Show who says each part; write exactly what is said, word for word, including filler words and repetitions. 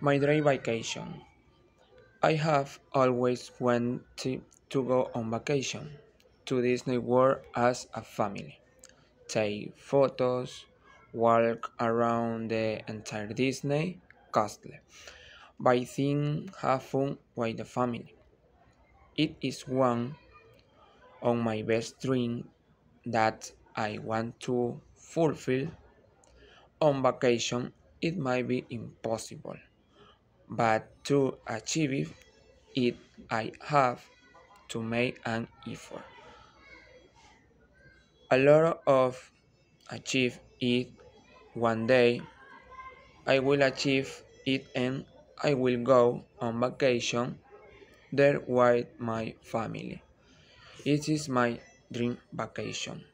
Speaker 1: My dream vacation. I have always wanted to go on vacation to Disney World as a family, take photos, walk around the entire Disney castle, buy things, have fun with the family. It is one of my best dreams that I want to fulfill. On vacation, it might be impossible, but to achieve it, I have to make an effort. A lot of achieve it one day. I will achieve it and I will go on vacation there with my family. It is my dream vacation.